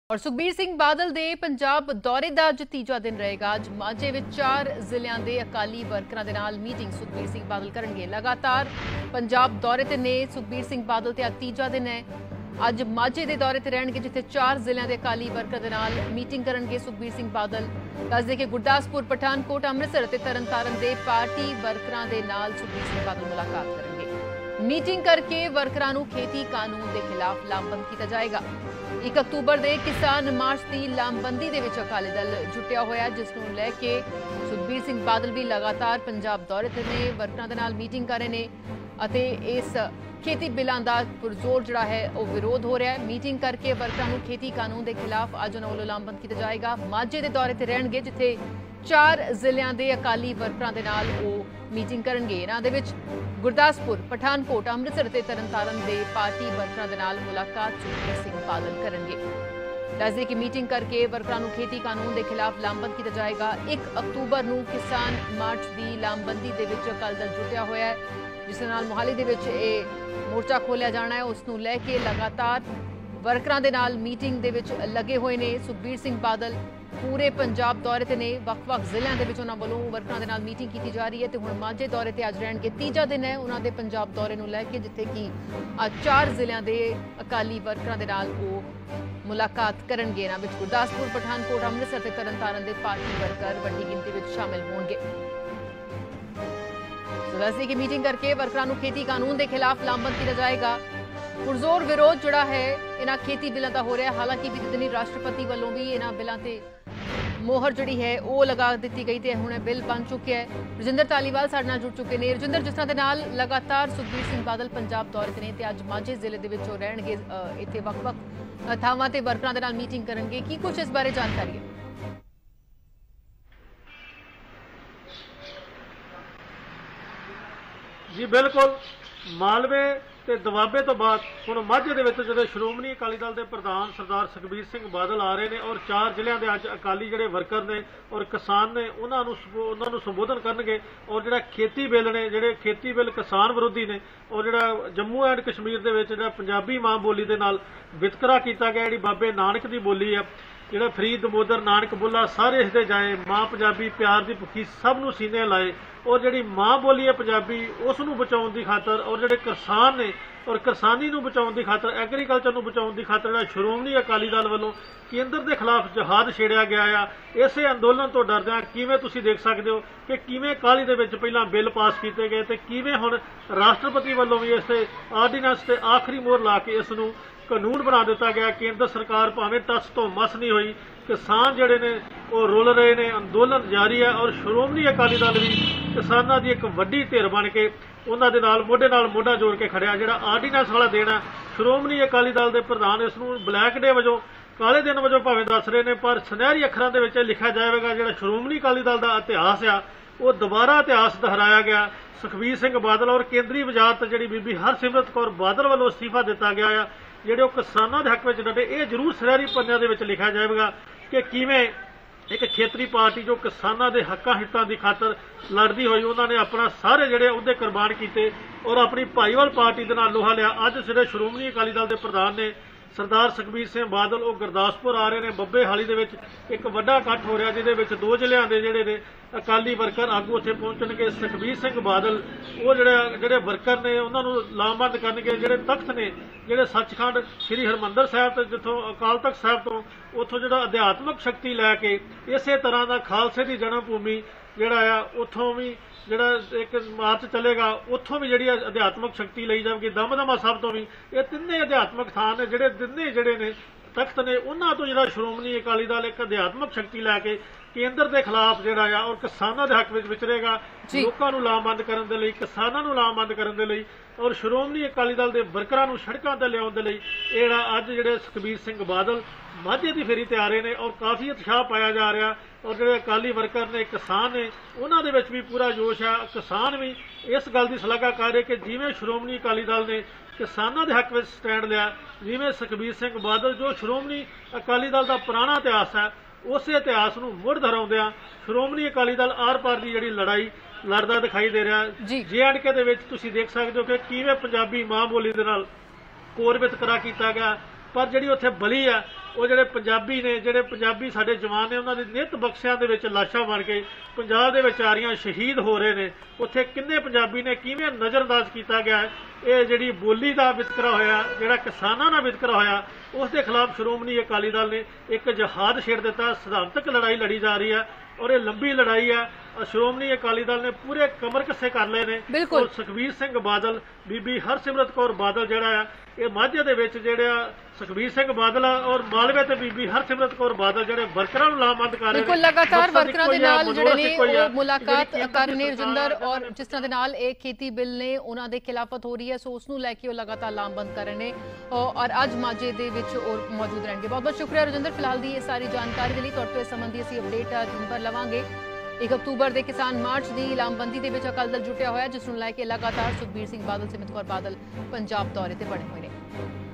और सुखबीर सिंह बादल ਦੇ ਪੰਜਾਬ ਦੌਰੇ ਦਾ ਅੱਜ ਤੀਜਾ ਦਿਨ ਰਹੇਗਾ। ਅੱਜ ਮਾਝੇ ਵਿੱਚ 4 ਜ਼ਿਲ੍ਹਿਆਂ ਦੇ ਅਕਾਲੀ ਵਰਕਰਾਂ ਦੇ ਨਾਲ ਮੀਟਿੰਗ ਸੁਖਬੀਰ ਸਿੰਘ ਬਾਦਲ ਕਰਨਗੇ। ਲਗਾਤਾਰ ਪੰਜਾਬ ਦੌਰੇ ਤੇ ਨੇ ਸੁਖਬੀਰ ਸਿੰਘ ਬਾਦਲ ਤੇ ਅੱਜ ਤੀਜਾ ਦਿਨ ਹੈ। ਅੱਜ ਮਾਝੇ ਦੇ ਦੌਰੇ ਤੇ ਰਹਿਣਗੇ ਜਿੱਥੇ 4 ਜ਼ਿਲ੍ਹਿਆਂ ਦੇ ਅਕਾਲੀ ਵਰਕਰਾਂ ਦੇ ਨਾਲ ਮੀਟਿੰਗ ਕਰਨਗੇ ਸੁਖਬੀਰ ਸਿੰਘ ਬਾਦਲ। ਦੱਸਦੇ ਕਿ ਗੁਰਦਾਸਪੁਰ, ਪਠਾਨਕੋਟ, ਅੰਮ੍ਰਿਤਸਰ ਤੇ ਤਰਨਤਾਰਨ ਦੇ ਪਾਰਟੀ ਵਰਕਰਾਂ ਦੇ ਨਾਲ ਸੁਖਬੀਰ ਸਿੰਘ ਬਾਦਲ ਮੁਲਾਕਾਤ ਕਰਨਗੇ। ਮੀਟਿੰਗ ਕਰਕੇ ਵਰਕਰਾਂ ਨੂੰ ਖੇਤੀ ਕਾਨੂੰਨ ਦੇ ਖਿਲਾਫ ਲਾਮਬੰਦ ਕੀਤਾ ਜਾਏਗਾ। 1 ਅਕਤੂਬਰ ਦੇ ਕਿਸਾਨ ਮਾਰਚ ਦੀ ਲਾਮਬੰਦੀ ਦੇ ਵਿੱਚ ਅਕਾਲੀ ਦਲ ਜੁਟਿਆ ਹੋਇਆ, ਜਿਸ ਨੂੰ ਲੈ ਕੇ ਸੁਖਬੀਰ ਸਿੰਘ ਬਾਦਲ ਵੀ ਲਗਾਤਾਰ ਪੰਜਾਬ ਦੌਰੇ ਤੇ ਨੇ, ਵਰਕਰਾਂ ਦੇ ਨਾਲ ਮੀਟਿੰਗ ਕਰ ਰਹੇ ਨੇ ਅਤੇ ਇਸ ਖੇਤੀ ਬਿੱਲਾਂ ਦਾ ਪੁਰਜ਼ੋਰ ਜਿਹੜਾ ਹੈ ਉਹ ਵਿਰੋਧ ਹੋ ਰਿਹਾ ਹੈ। ਮੀਟਿੰਗ ਕਰਕੇ ਵਰਕਰਾਂ ਨੂੰ ਖੇਤੀ ਕਾਨੂੰਨ ਦੇ ਖਿਲਾਫ ਅੱਜ ਉਹਨਾਂ ਵੱਲੋਂ ਲਾਮਬੰਦ ਕੀਤਾ ਜਾਏਗਾ। ਮਾਝੇ ਦੇ ਦੌਰੇ ਤੇ ਰਹਿਣਗੇ ਜਿੱਥੇ 4 ਜ਼ਿਲ੍ਹਿਆਂ ਦੇ ਅਕਾਲੀ ਵਰਕਰਾਂ ਦੇ ਨਾਲ ਉਹ ਮੀਟਿੰਗ ਕਰਨਗੇ। ਇਹਨਾਂ ਦੇ ਵਿੱਚ ਗੁਰਦਾਸਪੁਰ, ਪਠਾਨਕੋਟ, ਅੰਮ੍ਰਿਤਸਰ ਤੇ ਤਰਨਤਾਰਨ ਦੇ ਪਾਰਟੀ ਵਰਕਰਾਂ ਦੇ ਨਾਲ ਮੁਲਾਕਾਤ ਸੁਖਬੀਰ ਸਿੰਘ ਬਾਦਲ ਕਰਨਗੇ। ਦੱਸਦੇ ਕਿ ਮੀਟਿੰਗ ਕਰਕੇ ਵਰਕਰਾਂ ਨੂੰ ਖੇਤੀ ਕਾਨੂੰਨ ਦੇ ਖਿਲਾਫ ਲਾਮਬੰਦ ਕੀਤਾ ਜਾਏਗਾ। 1 ਅਕਤੂਬਰ ਨੂੰ ਕਿਸਾਨ ਮਾਰਚ ਦੀ ਲਾਮਬੰਦੀ ਦੇ ਵਿੱਚ ਅਕਾਲੀ ਦਲ ਜੁਟਿਆ ਹੋਇਆ ਹੈ, ਜਿਸ ਨਾਲ ਮੁਹਾਲੀ ਦੇ ਵਿੱਚ ਇਹ ਮੋਰਚਾ ਖੋਲ੍ਹਿਆ ਜਾਣਾ ਹੈ। ਉਸ ਨੂੰ ਲੈ ਕੇ ਲਗਾਤਾਰ ਵਰਕਰਾਂ ਦੇ ਨਾਲ ਮੀਟਿੰਗ ਦੇ ਵਿੱਚ ਲੱਗੇ ਹੋਏ ਨੇ ਸੁਖਬੀਰ ਸਿੰਘ ਬਾਦਲ। ਪੂਰੇ ਪੰਜਾਬ ਦੌਰੇ ਤੇ ਨੇ, ਵੱਖ-ਵੱਖ ਜ਼ਿਲ੍ਹਿਆਂ ਦੇ ਵਿੱਚ ਉਹਨਾਂ ਵੱਲੋਂ ਵਰਕਰਾਂ ਦੇ ਨਾਲ ਮੀਟਿੰਗ ਕੀਤੀ ਜਾ ਰਹੀ ਹੈ ਤੇ ਹੁਣ ਮਾਝੇ ਦੌਰੇ ਤੇ ਅੱਜ ਰਹਿਣਗੇ। ਤੀਜਾ ਦਿਨ ਹੈ ਉਹਨਾਂ ਦੇ ਪੰਜਾਬ ਦੌਰੇ ਨੂੰ ਲੈ ਕੇ, ਜਿੱਥੇ ਕਿ ਅੱਜ 4 ਜ਼ਿਲ੍ਹਿਆਂ ਦੇ ਅਕਾਲੀ ਵਰਕਰਾਂ ਦੇ ਨਾਲ ਉਹ ਮੁਲਾਕਾਤ ਕਰਨਗੇ। ਇਹਨਾਂ ਵਿੱਚ ਗੁਰਦਾਸਪੁਰ, ਪਠਾਨਕੋਟ, ਅੰਮ੍ਰਿਤਸਰ ਤੇ ਤਰਨਤਾਰਨ ਦੇ ਪਾਰਟੀ ਵਰਕਰ ਵੱਡੀ ਗਿਣਤੀ ਵਿੱਚ ਸ਼ਾਮਿਲ ਹੋਣਗੇ। ਦੱਸਦੇ ਕਿ ਮੀਟਿੰਗ ਕਰਕੇ ਵਰਕਰਾਂ ਨੂੰ ਖੇਤੀ ਕਾਨੂੰਨ ਦੇ ਖਿਲਾਫ ਲਾਮਬੰਦ ਕੀਤਾ ਜਾਏਗਾ। ਪੁਰਜ਼ੋਰ ਵਿਰੋਧ ਜਿਹੜਾ ਹੈ ਇਹਨਾਂ ਖੇਤੀ ਬਿੱਲਾਂ ਦਾ ਹੋ ਰਿਹਾ। ਹਾਲਾਂਕਿ ਬੀਤੇ ਦਿਨੀ ਰਾਸ਼ਟਰਪਤੀ ਵੱਲੋਂ ਵੀ ਇਹਨਾਂ ਬਿੱਲਾਂ ਤੇ ਮੋਹਰ ਜਿਹੜੀ ਹੈ ਉਹ ਲਗਾ ਦਿੱਤੀ ਗਈ ਤੇ ਹੁਣ ਇਹ ਬਿੱਲ ਬਣ ਚੁੱਕਿਆ ਹੈ। ਰਜਿੰਦਰ ਧਾਲੀਵਾਲ ਸਾਡੇ ਨਾਲ ਜੁੜ ਚੁੱਕੇ ਨੇ। ਰਜਿੰਦਰ, ਜਿਸ ਤਰ੍ਹਾਂ ਦੇ ਨਾਲ ਲਗਾਤਾਰ ਸੁਖਬੀਰ ਸਿੰਘ ਬਾਦਲ ਪੰਜਾਬ ਦੌਰੇ ਤੇ ਨੇ ਤੇ ਅੱਜ ਮਾਝੇ ਜ਼ਿਲ੍ਹੇ ਦੇ ਵਿੱਚ ਉਹ ਰਹਿਣਗੇ, ਇੱਥੇ ਵੱਖ-ਵੱਖ ਥਾਵਾਂ ਤੇ ਵਰਕਰਾਂ ਦੇ ਨਾਲ ਮੀਟਿੰਗ ਕਰਨਗੇ, ਕੀ ਕੁਝ ਇਸ ਬਾਰੇ ਜਾਣਕਾਰੀ ਹੈ? जी बिल्कुल, मालवे ਤੇ ਦੁਆਬੇ ਤੋਂ ਬਾਅਦ ਹੁਣ ਮਾਝੇ ਦੇ ਵਿੱਚ ਜਿਹੜੇ ਸ਼੍ਰੋਮਣੀ ਅਕਾਲੀ ਦਲ ਦੇ ਪ੍ਰਧਾਨ ਸਰਦਾਰ ਸੁਖਬੀਰ ਸਿੰਘ ਬਾਦਲ ਆ ਰਹੇ ਨੇ ਔਰ 4 ਜ਼ਿਲ੍ਹਿਆਂ ਦੇ ਅੱਜ ਅਕਾਲੀ ਜਿਹੜੇ ਵਰਕਰ ਨੇ ਔਰ ਕਿਸਾਨ ਨੇ ਉਹਨਾਂ ਨੂੰ ਸੰਬੋਧਨ ਕਰਨਗੇ। ਔਰ ਜਿਹੜਾ ਖੇਤੀ ਬਿੱਲ ਨੇ, ਜਿਹੜੇ ਖੇਤੀ ਬਿੱਲ ਕਿਸਾਨ ਵਿਰੋਧੀ ਨੇ, ਔਰ ਜਿਹੜਾ ਜੰਮੂ ਐਂਡ ਕਸ਼ਮੀਰ ਦੇ ਵਿੱਚ ਜਿਹੜਾ ਪੰਜਾਬੀ ਮਾਂ ਬੋਲੀ ਦੇ ਨਾਲ ਵਿਤਕਰਾ ਕੀਤਾ ਗਿਆ, ਜਿਹੜੀ ਬਾਬੇ ਨਾਨਕ ਦੀ ਬੋਲੀ ਆ, ਜਿਹੜਾ ਫਰੀਦ ਮੋਦਰ ਨਾਨਕ ਬੁੱਲਾ ਸਾਰੇ ਇਸਦੇ ਜਾਏ, ਮਾਂ ਪੰਜਾਬੀ ਪਿਆਰ ਦੀ ਭੁੱਖੀ ਸਭ ਨੂੰ ਸੀਨੇ ਲਾਏ। ਔਰ ਜਿਹੜੀ ਮਾਂ ਬੋਲੀ ਹੈ ਪੰਜਾਬੀ ਉਸ ਨੂੰ ਬਚਾਉਣ ਦੀ ਖਾਤਰ ਔਰ ਜਿਹੜੇ ਕਿਸਾਨ ਨੇ ਔਰ ਕਿਸਾਨੀ ਨੂੰ ਬਚਾਉਣ ਦੀ ਖਾਤਰ, ਐਗਰੀਕਲਚਰ ਨੂੰ ਬਚਾਉਣ ਦੀ ਖਾਤਰ ਜਿਹੜਾ ਸ਼੍ਰੋਮਣੀ ਅਕਾਲੀ ਦਲ ਵੱਲੋਂ ਕੇਂਦਰ ਦੇ ਖਿਲਾਫ ਜਹਾਦ ਛੇੜਿਆ ਗਿਆ ਆ। ਇਸੇ ਅੰਦੋਲਨ ਤੋਂ ਡਰਦਿਆਂ ਕਿਵੇਂ ਤੁਸੀਂ ਦੇਖ ਸਕਦੇ ਹੋ ਕਿ ਕਿਵੇਂ ਅਕਾਲੀ ਦੇ ਵਿੱਚ ਪਹਿਲਾਂ ਬਿੱਲ ਪਾਸ ਕੀਤੇ ਗਏ ਤੇ ਕਿਵੇਂ ਹੁਣ ਰਾਸ਼ਟਰਪਤੀ ਵੱਲੋਂ ਵੀ ਇਸ ਤੇ ਆਰਡੀਨੈਂਸ ਤੇ ਆਖਰੀ ਮੋਹਰ ਲਾ ਕੇ ਇਸ ਨੂੰ ਕਾਨੂੰਨ ਬਣਾ ਦਿੱਤਾ ਗਿਆ। ਕੇਂਦਰ ਸਰਕਾਰ ਭਾਵੇਂ ਟਸ ਤੋਂ ਮਸ ਨਹੀਂ ਹੋਈ, ਕਿਸਾਨ ਜਿਹੜੇ ਨੇ ਉਹ ਰੁਲ ਰਹੇ ਨੇ, ਅੰਦੋਲਨ ਜਾਰੀ ਹੈ ਔਰ ਸ਼੍ਰੋਮਣੀ ਅਕਾਲੀ ਦਲ ਵੀ ਕਿਸਾਨਾਂ ਦੀ ਇੱਕ ਵੱਡੀ ਧਿਰ ਬਣ ਕੇ ਉਹਨਾਂ ਦੇ ਨਾਲ ਮੋਢਾ ਜੋੜ ਕੇ ਖੜਿਆ। ਜਿਹੜਾ ਆਰਡੀਨੈਂਸ ਵਾਲਾ ਦੇਣਾ, ਸ਼੍ਰੋਮਣੀ ਅਕਾਲੀ ਦਲ ਦੇ ਪ੍ਰਧਾਨ ਇਸ ਨੂੰ ਬਲੈਕ ਡੇ ਵਜੋਂ, ਕਾਲੇ ਦਿਨ ਵਜੋਂ ਭਾਵੇਂ ਦੱਸ ਰਹੇ ਨੇ, ਪਰ ਸੁਨਹਿਰੀ ਅੱਖਰਾਂ ਦੇ ਵਿੱਚ ਲਿਖਿਆ ਜਾਵੇਗਾ ਜਿਹੜਾ ਸ਼੍ਰੋਮਣੀ ਅਕਾਲੀ ਦਲ ਦਾ ਇਤਿਹਾਸ ਆ ਉਹ ਦੁਬਾਰਾ ਇਤਿਹਾਸ ਦੁਹਰਾਇਆ ਗਿਆ। ਸੁਖਬੀਰ ਸਿੰਘ ਬਾਦਲ ਔਰ ਕੇਂਦਰੀ ਵਜ਼ਾਰਤ ਜਿਹੜੀ ਬੀਬੀ ਹਰਸਿਮਰਤ ਕੌਰ ਬਾਦਲ ਵੱਲੋਂ ਅਸਤੀਫਾ ਦਿੱਤਾ ਗਿਆ ਆ, ਜਿਹੜੇ ਉਹ ਕਿਸਾਨਾਂ ਦੇ ਹੱਕ ਵਿੱਚ ਡਟੇ। ਇਹ ਜ਼ਰੂਰ ਸੁਨਹਿਰੀ ਪੰਨਿਆਂ ਦੇ ਵਿੱਚ ਲਿਖਿਆ ਜਾਵੇਗਾ ਕਿ ਕਿਵੇਂ ਇੱਕ ਖੇਤਰੀ ਪਾਰਟੀ ਜੋ ਕਿਸਾਨਾਂ ਦੇ ਹੱਕਾਂ ਹਿੱਤਾਂ ਦੀ ਖਾਤਰ ਲੜਦੀ ਹੋਈ, ਉਹਨਾਂ ਨੇ ਆਪਣਾ ਸਾਰੇ ਜਿਹੜੇ ਉਹਦੇ ਕੁਰਬਾਨ ਕੀਤੇ ਔਰ ਆਪਣੀ ਭਾਈਵਾਲ ਪਾਰਟੀ ਦੇ ਨਾਲ ਲੋਹਾ ਲਿਆ। ਅੱਜ ਜਿਹੜੇ ਸ਼੍ਰੋਮਣੀ ਅਕਾਲੀ ਦਲ ਦੇ ਪ੍ਰਧਾਨ ਨੇ ਸਰਦਾਰ ਸੁਖਬੀਰ ਸਿੰਘ ਬਾਦਲ, ਉਹ ਗੁਰਦਾਸਪੁਰ ਆ ਰਹੇ ਨੇ। ਬੱਬੇ ਹਾਲੀ ਦੇ ਵਿੱਚ ਇੱਕ ਵੱਡਾ ਇਕੱਠ ਹੋ ਰਿਹਾ, ਜਿਹਦੇ ਵਿੱਚ 2 ਜ਼ਿਲ੍ਹਿਆਂ ਦੇ ਜਿਹੜੇ ਨੇ ਅਕਾਲੀ ਵਰਕਰ ਆਗੂ ਉੱਥੇ ਪਹੁੰਚਣਗੇ। ਸੁਖਬੀਰ ਸਿੰਘ ਬਾਦਲ ਉਹ ਜਿਹੜੇ ਵਰਕਰ ਨੇ ਉਹਨਾਂ ਨੂੰ ਲਾਮਬੰਦ ਕਰਨਗੇ। ਜਿਹੜੇ ਤਖਤ ਨੇ, ਜਿਹੜੇ ਸੱਚਖੰਡ ਸ੍ਰੀ ਹਰਿਮੰਦਰ ਸਾਹਿਬ ਤੋਂ, ਜਿੱਥੋਂ ਅਕਾਲ ਤਖਤ ਸਾਹਿਬ ਤੋਂ ਉੱਥੋਂ ਜਿਹੜਾ ਅਧਿਆਤਮਕ ਸ਼ਕਤੀ ਲੈ ਕੇ ਇਸੇ ਤਰ੍ਹਾਂ ਦਾ ਖਾਲਸੇ ਦੀ ਜਨਮ ਭੂਮੀ ਜਿਹੜਾ ਆ ਉੱਥੋਂ ਵੀ ਜਿਹੜਾ ਇੱਕ ਮਾਰਚ ਚੱਲੇਗਾ, ਉੱਥੋਂ ਵੀ ਜਿਹੜੀ ਅਧਿਆਤਮਕ ਸ਼ਕਤੀ ਲਈ ਜਾਵੇਗੀ। ਦਮਦਮਾ ਸਾਹਿਬ ਤੋਂ ਵੀ, ਇਹ ਤਿੰਨੇ ਅਧਿਆਤਮਕ ਥਾਂ ਨੇ ਜਿਹੜੇ ਨੇ ਤਖਤ ਨੇ, ਉਹਨਾਂ ਤੋਂ ਜਿਹੜਾ ਸ਼੍ਰੋਮਣੀ ਅਕਾਲੀ ਦਲ ਇੱਕ ਅਧਿਆਤਮਕ ਸ਼ਕਤੀ ਲੈ ਕੇ ਕੇਂਦਰ ਦੇ ਖਿਲਾਫ ਜਿਹੜਾ ਆ ਔਰ ਕਿਸਾਨਾਂ ਦੇ ਹੱਕ ਵਿੱਚ ਵਿਚਰੇਗਾ। ਲੋਕਾਂ ਨੂੰ ਲਾਮਬੰਦ ਕਰਨ ਦੇ ਲਈ, ਕਿਸਾਨਾਂ ਨੂੰ ਲਾਮਬੰਦ ਕਰਨ ਦੇ ਲਈ ਔਰ ਸ਼੍ਰੋਮਣੀ ਅਕਾਲੀ ਦਲ ਦੇ ਵਰਕਰਾਂ ਨੂੰ ਸੜਕਾਂ ਤੇ ਲਿਆਉਣ ਦੇ ਲਈ ਜਿਹੜਾ ਅੱਜ ਜਿਹੜੇ ਸੁਖਬੀਰ ਸਿੰਘ ਬਾਦਲ ਮਾਝੇ ਦੀ ਫੇਰੀ ਤੇ ਆ ਰਹੇ ਨੇ ਔਰ ਕਾਫੀ ਉਤਸ਼ਾਹ ਪਾਇਆ ਜਾ ਰਿਹਾ। ਔਰ ਜਿਹੜੇ ਅਕਾਲੀ ਵਰਕਰ ਨੇ, ਕਿਸਾਨ ਨੇ, ਉਹਨਾਂ ਦੇ ਵਿੱਚ ਵੀ ਪੂਰਾ ਜੋਸ਼ ਆ। ਕਿਸਾਨ ਵੀ ਇਸ ਗੱਲ ਦੀ ਸ਼ਲਾਘਾ ਕਰ ਰਹੇ ਕਿ ਜਿਵੇਂ ਸ਼੍ਰੋਮਣੀ ਅਕਾਲੀ ਦਲ ਨੇ ਕਿਸਾਨਾਂ ਦੇ ਹੱਕ ਵਿੱਚ ਸਟੈਂਡ ਲਿਆ, ਜਿਵੇਂ ਸੁਖਬੀਰ ਸਿੰਘ ਬਾਦਲ ਜੋ ਸ਼੍ਰੋਮਣੀ ਅਕਾਲੀ ਦਲ ਦਾ ਪੁਰਾਣਾ ਇਤਿਹਾਸ ਹੈ ਉਸੇ ਇਤਿਹਾਸ ਨੂੰ ਮੁੜ ਦੁਹਰਾਉਂਦਿਆਂ ਸ਼੍ਰੋਮਣੀ ਅਕਾਲੀ ਦਲ ਆਰ-ਪਾਰ ਦੀ ਜਿਹੜੀ ਲੜਾਈ ਲੜਦਾ ਦਿਖਾਈ ਦੇ ਰਿਹਾ। JNK ਦੇ ਵਿੱਚ ਤੁਸੀਂ ਦੇਖ ਸਕਦੇ ਹੋ ਕਿ ਕਿਵੇਂ ਪੰਜਾਬੀ ਮਾਂ ਬੋਲੀ ਦੇ ਨਾਲ ਕੋਰ ਵਿਤਕਰਾ ਕੀਤਾ ਗਿਆ, ਪਰ ਜਿਹੜੀ ਉੱਥੇ ਬਲੀ ਆ ਉਹ ਜਿਹੜੇ ਪੰਜਾਬੀ ਨੇ, ਜਿਹੜੇ ਪੰਜਾਬੀ ਸਾਡੇ ਜਵਾਨ ਨੇ, ਉਹਨਾਂ ਦੀ ਨਿੱਤ ਬਖਸ਼ਿਆਂ ਦੇ ਵਿੱਚ ਲਾਸ਼ਾਂ ਬਣ ਕੇ ਪੰਜਾਬ ਦੇ ਵਿੱਚ ਆ ਰਹੀਆਂ ਸ਼ਹੀਦ ਹੋ ਰਹੇ ਨੇ। ਉੱਥੇ ਕਿੰਨੇ ਪੰਜਾਬੀ ਨੇ ਕਿਵੇਂ ਨਜ਼ਰਅੰਦਾਜ਼ ਕੀਤਾ ਗਿਆ ਹੈ। ਇਹ ਜਿਹੜੀ ਬੋਲੀ ਦਾ ਵਿਤਕਰਾ ਹੋਇਆ, ਜਿਹੜਾ ਕਿਸਾਨਾਂ ਨਾਲ ਵਿਤਕਰਾ ਹੋਇਆ, ਉਸ ਦੇ ਖਿਲਾਫ ਸ਼੍ਰੋਮਣੀ ਅਕਾਲੀ ਦਲ ਨੇ ਇੱਕ ਜਹਾਦ ਛੇੜ ਦਿੱਤਾ। ਸਿਧਾਂਤਕ ਲੜਾਈ ਲੜੀ ਜਾ ਰਹੀ ਹੈ ਔਰ ਇਹ ਲੰਬੀ ਲੜਾਈ ਹੈ। ਸ਼੍ਰੋਮਣੀ ਅਕਾਲੀ ਦਲ ਨੇ ਪੂਰੇ ਕਮਰ ਕੱਸੇ ਕਰ ਲਏ ਨੇ ਔਰ ਸੁਖਬੀਰ ਸਿੰਘ ਬਾਦਲ, ਬੀਬੀ ਹਰਸਿਮਰਤ ਕੌਰ ਬਾਦਲ ਜਿਹੜਾ ਆ, ਇਹ ਮਾਝੇ ਦੇ ਵਿੱਚ ਜਿਹੜਾ ਸੁਖਬੀਰ ਸਿੰਘ ਬਾਦਲ ਔਰ ਮਾਲਵੇ ਤੇ ਬੀਬੀ ਹਰਸਿਮਰਤ ਕੌਰ ਬਾਦਲ ਜਿਹੜੇ ਵਰਕਰਾਂ ਨੂੰ ਲਾਮਬੰਦ ਕਰ ਰਹੇ ਨੇ। ਬਿਲਕੁਲ ਲਗਾਤਾਰ ਵਰਕਰਾਂ ਦੇ ਨਾਲ ਜਿਹੜੇ ਨੇ ਉਹ ਮੁਲਾਕਾਤ ਕਰ ਰਹੇ ਨੇ ਰਜਿੰਦਰ, ਔਰ ਜਿਸ ਤਰ੍ਹਾਂ ਦੇ ਨਾਲ ਇਹ ਖੇਤੀ ਬਿੱਲ ਨੇ ਉਹਨਾਂ ਦੇ ਖਿਲਾਫਤ ਹੋ ਰਹੀ ਹੈ, ਸੋ ਉਸ ਨੂੰ ਲੈ ਕੇ ਉਹ ਲਗਾਤਾਰ ਲਾਮਬੰਦ ਕਰ ਰਹੇ ਨੇ ਔਰ ਅੱਜ ਮਾਝੇ ਦੇ ਵਿੱਚ ਉਹ ਮੌਜੂਦ ਰਹਿਣਗੇ। ਬਹੁਤ ਬਹੁਤ ਸ਼ੁਕਰੀਆ ਰਜਿੰਦਰ ਫਿਲਹਾਲ ਦੀ ਇਹ ਸਾਰੀ ਜਾਣਕਾਰੀ ਦੇ ਲਈ। ਤੁਹਾਡੇ ਤੋਂ ਇਸ ਸੰਬੰਧੀ ਅਸੀਂ ਅਪਡੇਟ ਦਿਨ ਭਰ ਲਵਾਂਗੇ। 1 ਅਕਤੂਬਰ ਦੇ ਕਿਸਾਨ ਮਾਰਚ ਦੀ ਲਾਮਬੰਦੀ ਦੇ ਵਿੱਚ ਅਕਾਲੀ ਦਲ ਜੁਟਿਆ ਹੋਇਆ, ਜਿਸ ਨੂੰ ਲੈ ਕੇ ਲਗਾਤਾਰ ਸੁਖਬੀਰ ਸਿੰਘ ਬਾਦਲ, ਸਿਮਰਤ ਕੌਰ ਬਾਦਲ ਪੰਜਾਬ ਦੌਰੇ ਤੇ ਬਣੇ ਹੋਏ ਨੇ।